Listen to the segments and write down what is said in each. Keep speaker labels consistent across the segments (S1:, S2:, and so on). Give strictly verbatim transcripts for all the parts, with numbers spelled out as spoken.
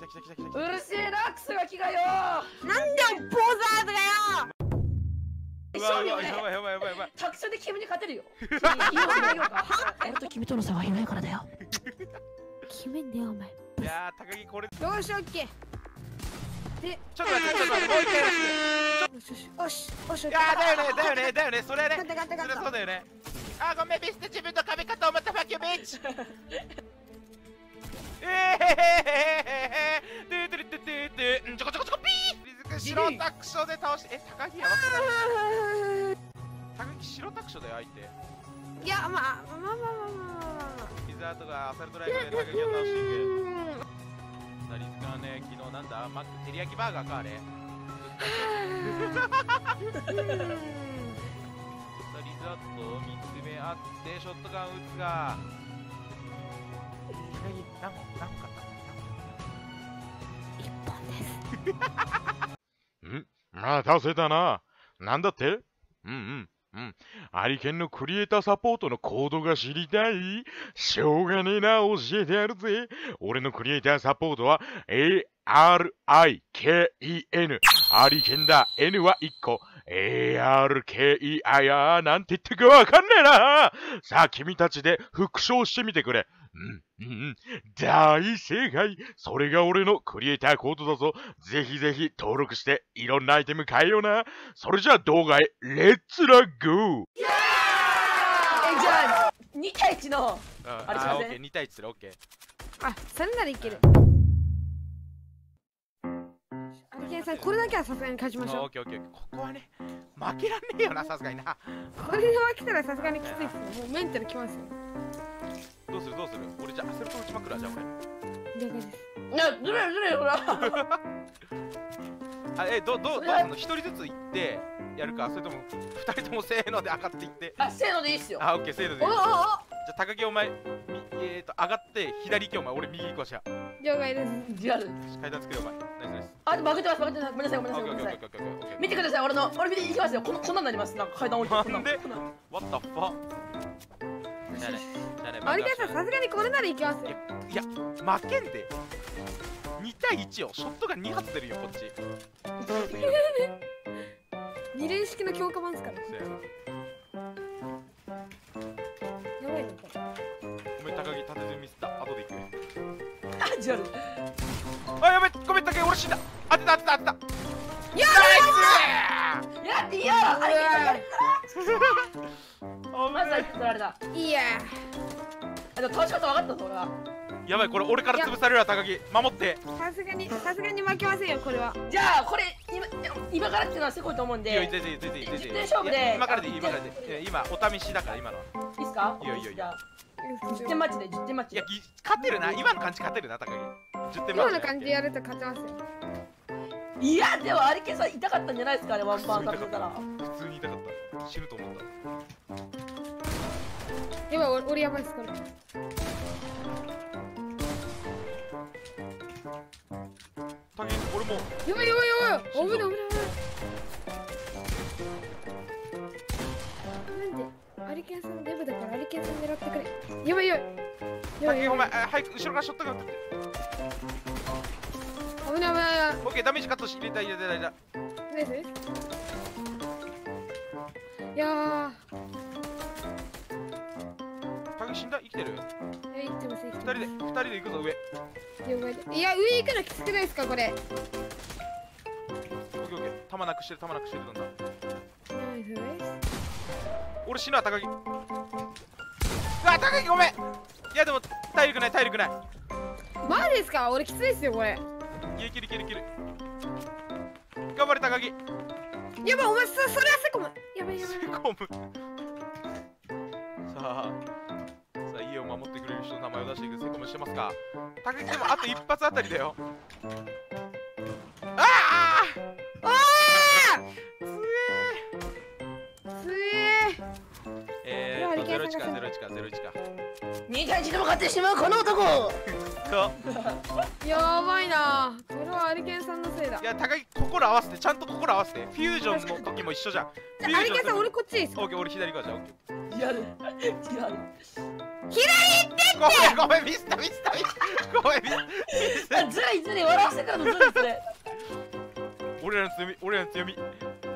S1: 来た来た来た来た。
S2: うるせえな、クソガキがよ。
S3: なんで坊主アートがよ。
S1: うわうわ、やばいやばいやばいやばい。
S2: タクションで君に勝てるよ。俺と君との差は広いからだよ。
S3: 決めんだよお前。
S1: いやー、高木これ。
S3: よしオッケー。で、
S1: ちょっと待って、ちょっと待って、もう一回やらせて。
S3: よしよしよし。
S1: いやー、だよね、だよね、だよね、それね。
S3: 勝った勝った勝った。
S1: それそうだよね。あー、ごめん、ミスって自分の壁かと思った、ファキュービッチ。えーへへへへへへでででででんちょこちょこちょこピー。水くん白タクションで倒して、え、高木やばくない？高木白タクションだよ、相手。
S3: いや、まあまあまあまあまあまあ。
S1: リザートがアサルトライフで高木を倒していく。さあ、リズくんはね、昨日なんだ、マック照り焼きバーガーか、あれ。さあ、リザートみっつめあって、ショットガン撃つが。高木、何本何本買った？ん？またせたな。なんだって？うんうんうん。アリケンのクリエイターサポートのコードが知りたい？しょうがねえな、教えてやるぜ。俺のクリエイターサポートは エーアールアイケーイーエヌ。アリケンだ。N はいっこ。エーアールケーイーアイ あーなんて言ってるかわかんねえな。さあ、君たちで復唱してみてくれ。うん、うん、大正解。それが俺のクリエイターコードだぞ。ぜひぜひ登録していろんなアイテム買えよな。それじゃあ動画へレッツラゴー。
S2: え、じゃあにたいいちのあれしません？
S1: にたいいちする。オッケー。
S3: あ、それならいける。アリケンさん、これだけはさすがに勝ちましょう。
S1: オッケーオッケー。ここはね、負けらんねえよな、さすがにな。
S3: これで負けたらさすがにきついですよ。もうメンタルきますよ。
S1: どうするどうする？俺じゃあアセルト打ちまくるわ、じゃあ俺。
S3: 了解です。
S2: いや、ずるいずるいほら。
S1: あ、え、ど、ど、どうすんの？一人ずつ行ってやるか、それとも二人ともせーので上がっていって。
S2: あ、せーのでいいっすよ。
S1: あ、オッケー、せーのでいい。
S2: おおお。
S1: じゃあ高木お前、えーと上がって左行けお前、俺右行こうじゃ。
S3: 了解です。
S2: リアル。
S1: 階段作れお前。ナイスナイス。
S2: あ、でも負けてます負けてます。ごめんなさいごめんなさいごめんなさい。見てください、俺の俺見ていきますよ。このこんなんなります。なんか階段降りてこんなん。
S1: なんで
S2: こんなん
S1: What the fuck？ じゃあね、じゃあね、
S3: アリケンさん、さすがにこれならいきますよ。
S1: いや、負けんで。にたいいちよ。ショットがに発出るよ、こっち。
S3: 二連式の強化版ですから。
S1: そうやな。
S3: やばいのこれ。
S1: ごめん、高木、縦順ミスった。後で行く。
S2: あ、ジャル。
S1: あ、やべ、ごめん、高木、俺死んだ。当てた、当てた、当てた。
S2: やだやっていいよ。あれやる
S1: お
S2: まずは一個取られた。
S3: いや
S2: あ、でも倒し方分かったぞ俺は。
S1: やばい、これ俺から潰されるわ、高木。守って。
S3: さすがにさすがに負けませんよ、これは。
S2: じゃあこれ今今からっていうのはすごいと思うんで。
S1: いいよ、全然いい、全然いい、全然いい。
S2: じゅってん勝負で
S1: 今からでいい、今からでいい。今、お試しだから、今のは。
S2: いいっすか？
S1: いいよいいよいいよ。
S2: じゃあじゅってんマッチでじゅってんマッチで。
S1: いや、ぎ勝てるな。今の感じ勝てるな、高木。じゅってんマッチ。
S3: 今の感じでやると勝てますよ。
S2: いやでもアリケンさん痛かったんじゃないですかね、ワンパン当たってたら。
S1: 普通に痛かった。死ぬと思った。
S3: やばい、俺俺やばいっす、これ。
S1: 高木、俺も。
S3: やばいやばいやばい、危ない危ない危ない。なんでアリケンさんデブだからアリケンさん狙ってくれ。やばいやばいやば
S1: 高木、
S3: いやばい。
S1: お前、早く後ろからショットガン撃って。
S3: 危ない危ない危ない。
S1: オッケー、ダメージカットし入れた入れた入れた。
S3: ナイス。いやー、
S1: 高木死んだ？生きてる？
S3: え、生きてます生きてます。
S1: 二人で、二人で行くぞ、上。
S3: 了解で。いや、上行くのきつくないですか、これ。
S1: オッケーオッケー。弾なくしてる、弾なくしてる、どんどん。
S3: ナイスです。
S1: 俺死ぬわ、高木。うわ、高木ごめん。いや、でも、体力ない、体力ない。
S3: マジですか？俺きついですよ、これ。
S1: いけるいけるいける。頑張れ、高木。
S3: やばい、お前、そ、それはセコム。やばいやばい。
S1: セコム。さあ、さあ、家を守ってくれる人の名前を出していくセコムしてますか。高木でもあと一発あたりだよ。ああ
S3: ああ
S1: つ
S3: つえ
S1: えー、えーと、ゼロいちか、ゼロいちか、ゼロいちか。
S2: にたいいちでも勝ってしまうこの男。
S1: そう。
S3: ー、やばいな。これはアリケンさんのせいだ。
S1: いや、高木、心合わせて、ちゃんと心合わせて。フュージョンの時も一緒じゃん。フュージョン
S3: アリケンさん、俺こっちです。
S1: オッケー、俺左側じゃん。オッケー。
S2: 違う違う。
S4: ごめんごめんミスったミスったミスったごめんミス
S2: あ、ずるいずるい、笑わせてからのずるいそれ。
S4: 俺らの強み俺らの強み。
S3: よし。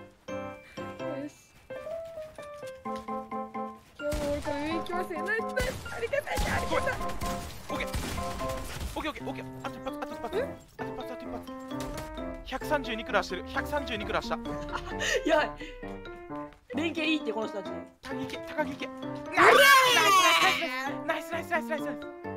S3: 今日も俺から上行きますよ。ナイスナイス。ありがたいありがたい。
S4: オッケーオッケーオッケーオッケー。あと一発あと一発あと一発あと一発。ひゃくさんじゅうにクラしてる。ひゃくさんじゅうにクラした。
S2: やばい。連携いいってこの人たち。
S4: 高木いけ高木いけ。ナイスナイスナイスナイスナイスナイスナイス。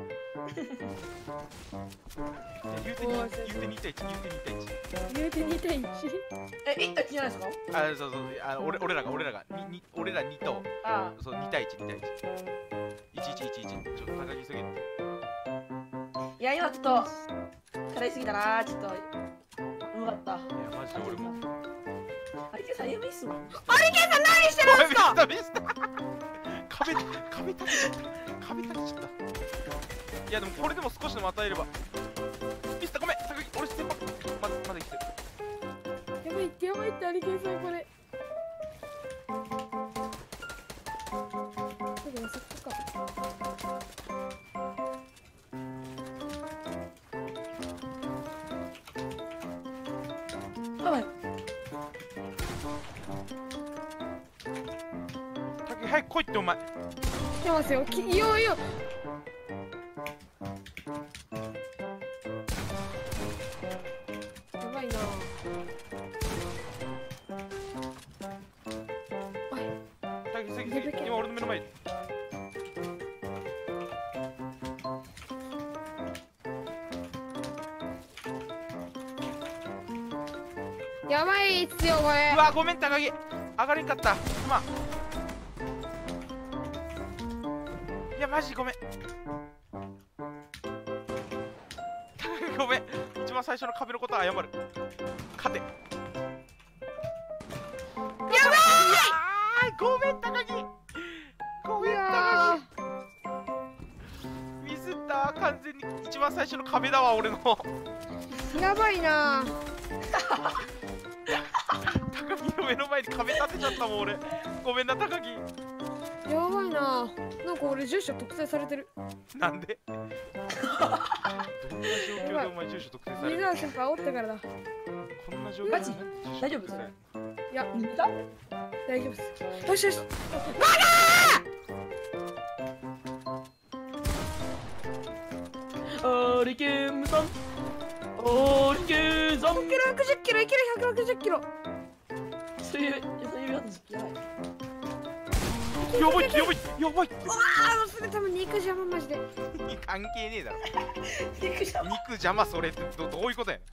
S4: 言うてに言うてに対いち言うてに対いち。
S3: 言うてに対一。
S2: え、いったちじゃないですか？
S4: あ、そうそう、あの俺俺らが俺らがにに俺らにと
S2: あ
S4: そうに対いちに対いち。いちいちいちいち。ちょっと高木すぎる。
S2: いや、今ちょっと辛いすぎたな。ちょっとうまかった。
S4: いやマジで俺も。
S2: あれけさん、やばいっすわ。
S3: アリケンさん何してるんですか。
S4: ミスったミスった壁壁立てちゃった壁立てちゃった。いやでもこれでも少しでも与えれば。ミスったごめん高木俺先輩まだまだ生きてる。
S3: やばいってやばいってアリケンさんこれ。そうだよそこか。
S2: やばい。
S4: 高木早く来いってお前。
S3: 来てますよ。きいよいよ。やばいな。
S4: 高木次次今俺の目の前に。
S3: やばいっすよこれ。
S4: うわごめん高木上がれんかったすまん。いやマジごめん高木ごめん一番最初の壁のことは謝る。勝て。やばいごめん高木ごめん高木ミスったわ完全に一番最初の壁だわ俺の。
S3: やばいな。
S4: 高木の目の前に壁立てちゃったもん俺。ごめんな高木。
S3: やばいな。なんか俺住所特定されてる。
S4: なんでどんな状況でお前住所特定される。
S3: 水原先輩煽ったからだ。
S4: こんな状況で
S2: マジ大丈夫それ。
S3: いや
S2: 見た？
S3: 大丈夫です。よしよし。
S2: アリケンさん。アリケンさん。
S3: ひゃくろくじゅっキロいける。ひゃくろくじゅっキロ。
S2: そういうそういうやつじゃない。
S4: やばいやばいやばいって。
S3: ああそれ多分肉邪魔マジで。
S4: 関係ねえだろ。
S2: 肉邪魔。
S4: 肉邪魔それってどどういうことやねん。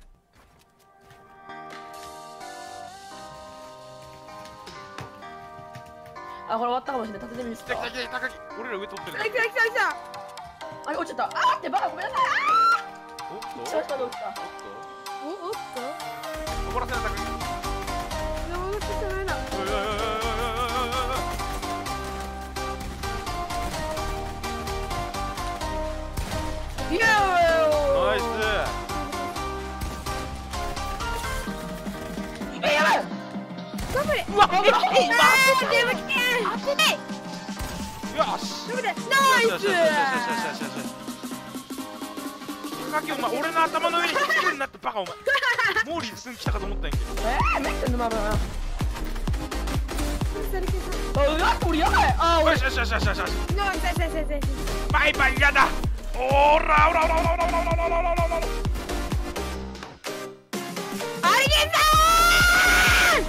S2: あ、これ終わったかもしれない。立ててみますか。
S4: 来た来た来た高木俺ら上取ってる。
S3: 来た来た来た来た。
S2: あれ落ちちゃった。あーってバカごめんなさい。
S4: おっと
S2: 一番下で落ちた。
S3: おおっと。
S4: 怒らせな高木。
S3: 山口じゃないな。
S4: おいおいおいおいおいおいおい。
S3: イエーイ。
S4: ナイス。
S2: え、やばい。
S3: 頑張れ。
S4: うわ
S3: ええええ山口県。あってない。
S4: よし。
S3: 頑張れ。
S4: よ
S3: ナイ
S4: しよしよしよしよしよしよし。高木お前俺の頭の上に引きずるなってバカお前。モーリーズすん来たかと思ったんやけど。
S2: えー、めっちゃ沼だな。
S3: ス。アリケンさん。
S2: あ、うわ、これやばい。あー、俺。
S4: よしよしよしよしよしよし。
S3: ナイスナイスナイスナイスナイス。
S4: バイバイやだ。おらおらおらおらおらおらおらおらおらおら。
S3: アリケンさん。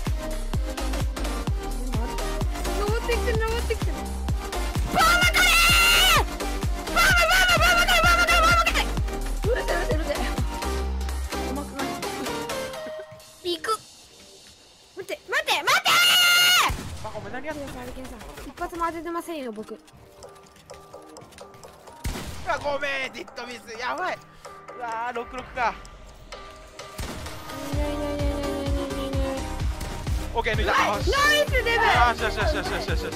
S3: 登ってきてる登ってきてる。バーマカレー。バーマバーマバーマカレーバーマカレーバーマカレー。
S2: うるせうるせうるせ。うまくない。
S3: 行く。待って待って待って
S4: バカお前何やってんの。
S3: ー。アリケンさん一発も当ててませんよ僕。
S4: あごめんディットミスやばい。うわーろくろくか。
S3: いやいやいやいやいやいやいや。
S4: オッケー抜いた。よし
S3: ナイスデブ。
S4: よしよしよしよしよしよしよし。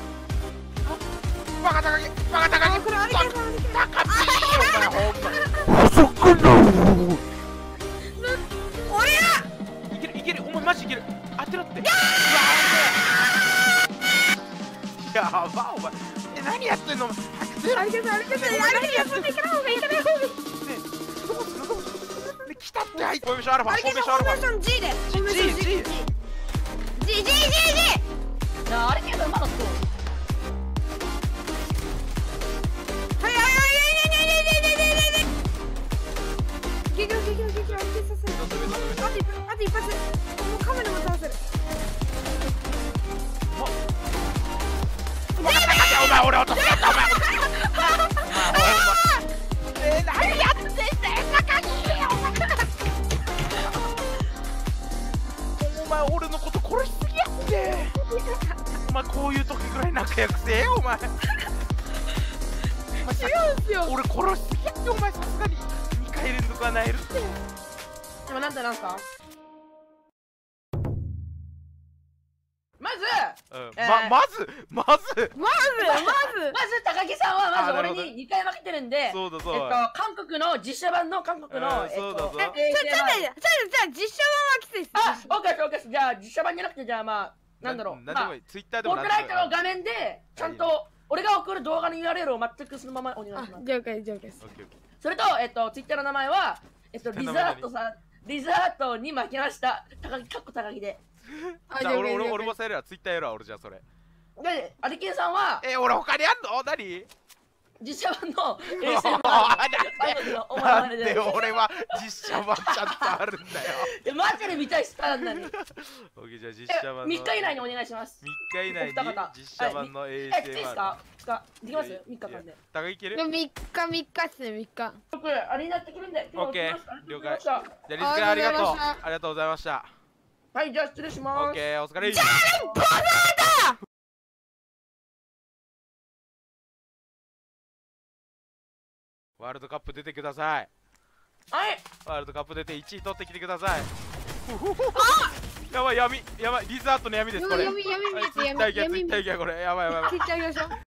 S4: バカ高木バカ高木。
S3: これアリケンさんアリケンさん。
S4: バカピーお前ほんま。そこの。
S3: 俺ら。
S4: いけるいけるお前マジいける。当てろって。やばやってんのお前。早く出ろ。
S3: 歩けさ歩けさ歩けさ歩けさ方がいいから方がいい。
S4: どうするどうする。で来たって入って。フォーメーションアルファ。
S3: 歩けさフォーメーション G で。フォーメーション G G G G G G。
S2: いやあれけどまだそう。
S3: はいはいはいはいはいはいはいはいはい。激怒激怒激怒歩けさせる。あと一発あと一発。もうカメラも倒せる。
S4: お前俺落としちゃったお前。え何やってんだよ高木。お前俺のこと殺しすぎやって。お前こういう時ぐらい仲良くせえよお前。
S3: 違うんすよ。
S4: 俺殺しすぎやってお前さすがににかい連続はなえるって。
S2: でもなんてなんすか。まず、
S4: うん
S2: えー
S4: ままずまず
S3: まずまず
S2: まず高木さんはまず
S4: あなるほど
S2: 俺ににかい負けてるんで、
S4: そうだそう
S2: えっと韓国の実写版の韓国の
S4: うん
S2: えっと
S4: そうだぞ
S2: え
S3: ちょちょちょちょじゃあ実写版はきついっす。
S2: あ、オッケーですオッケーです。じゃあ実写版じゃなくてじゃあまあなんだろう。
S4: なんでもいいツイッターでも
S2: フォートナイトの画
S4: 面
S2: 面でちゃんと俺が送る動画の ユーアールエル を全くそのままお願い
S3: あ
S2: します。
S3: 了解了解です。
S2: それとえっとツイッターの名前はえっとリザートさんリザートに負けました高木かっこ高木で。
S3: あ
S4: じゃあ俺
S3: 了解了解
S4: 俺俺もさやるわツイッターやるわ俺じゃあそれ。
S2: でアリケンさんは
S4: え俺他にあんの何。
S2: 実写版の衛星版のお前
S4: なん
S2: まねで。
S4: で俺は実写版ちゃんとあるんだよ。
S2: いやマジで見たいスターなんだに。
S4: オッケーじゃあ実写版の
S2: みっか以内にお願いします。
S4: みっか以内に
S2: お二方
S4: 実写版の衛
S2: え、いい
S4: 星版
S2: ですか？かできます？みっかかんで。
S4: 高木いける。
S3: でもみっかみっかっすねみっか。
S2: 僕あれになってくるんで。
S4: オッケー了解。じゃあリスケ
S3: あ
S4: ありがとう
S3: ありがとうございました
S4: ありがとうございました。
S2: はい、じゃあ失礼し
S4: オ
S2: ます。
S4: ッケーお疲れ。
S3: じゃあねボザーだ。
S4: ワールドカップ出てください。
S2: はい。
S4: ワールドカップ出ていちい取ってきてください。やばい闇やばいリザートの闇ですこれ。
S3: 闇闇見えて
S4: ツイッター行け
S3: 闇闇見えて
S4: ツイッター行けこれやばいやばいやばい。
S3: 切ってあげましょう。